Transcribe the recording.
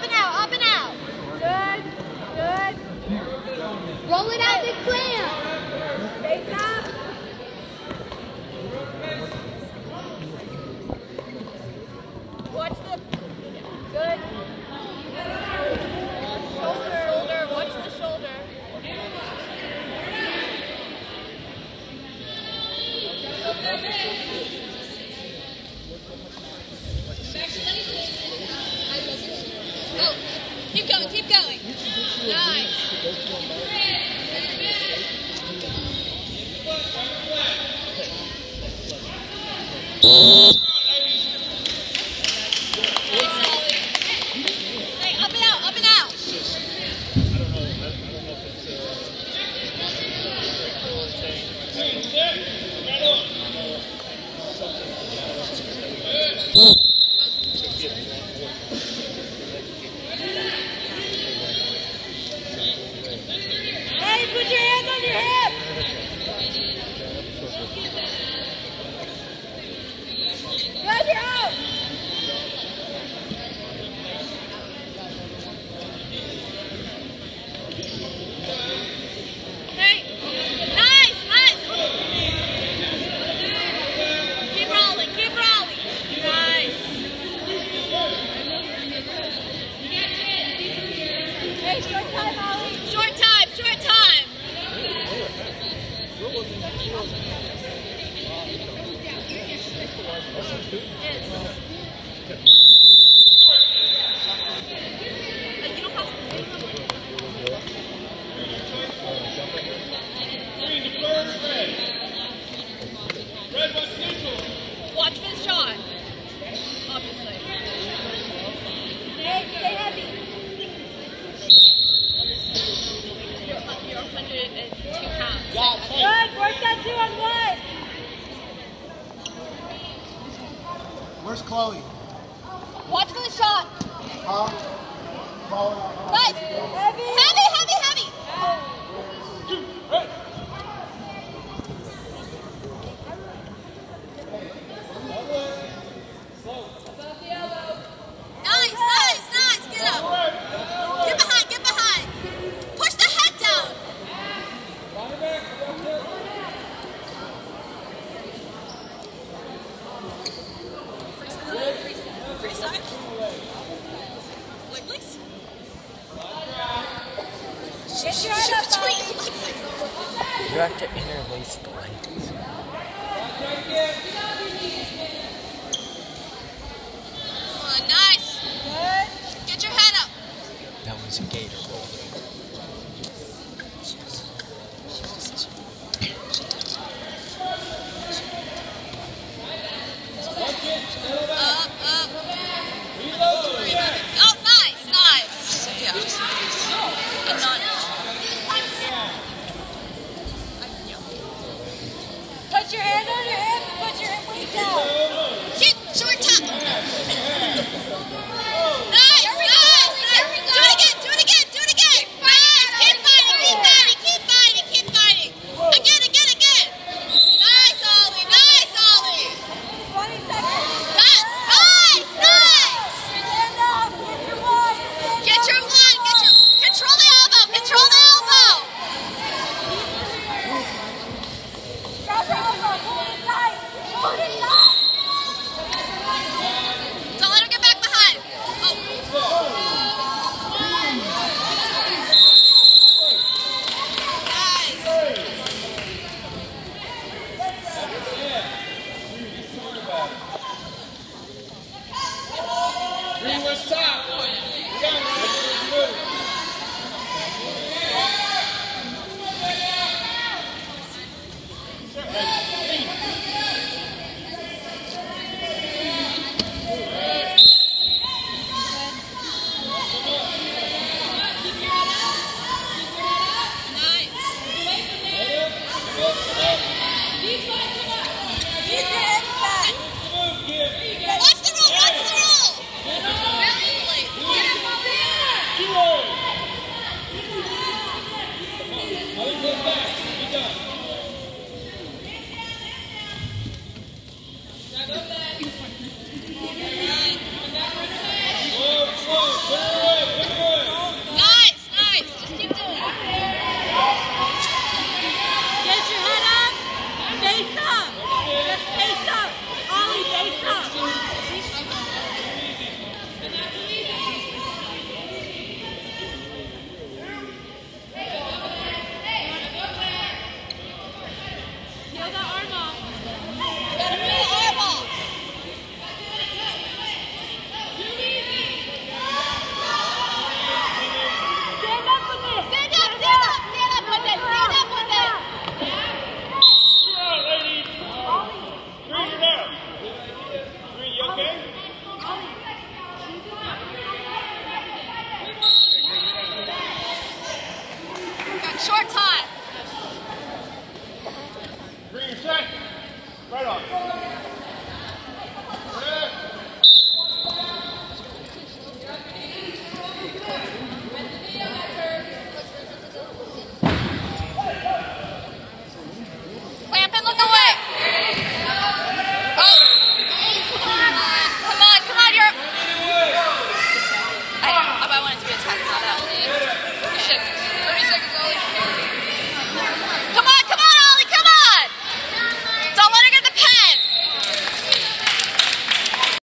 and out, up and out. Good, good. Roll it out the clamp. Face up. Watch the, good. Shoulder, watch the shoulder. Oh, keep going, keep going. Nice. Hey, up and out, up and out. Hey, put your hand on your hip. Good, you're out. Hey, nice, nice. Keep rolling, keep rolling. Nice. Hey, short time, Ollie. Short time, short time. Watch for the shot. Obviously. Hey, stay heavy. You're 102 pounds. Good, work that 2 on 1. Where's Chloe? Watch for the shot. Huh? Nice. Heavy. Heavy, heavy, heavy. Nice, nice, nice. Get up. Get behind, get behind. Push the head down. Freestyle. Wigglies. Get your head up, Ollie. You have to interlace the lines. Come on, nice. Good. Get your head up. That was a gator roll.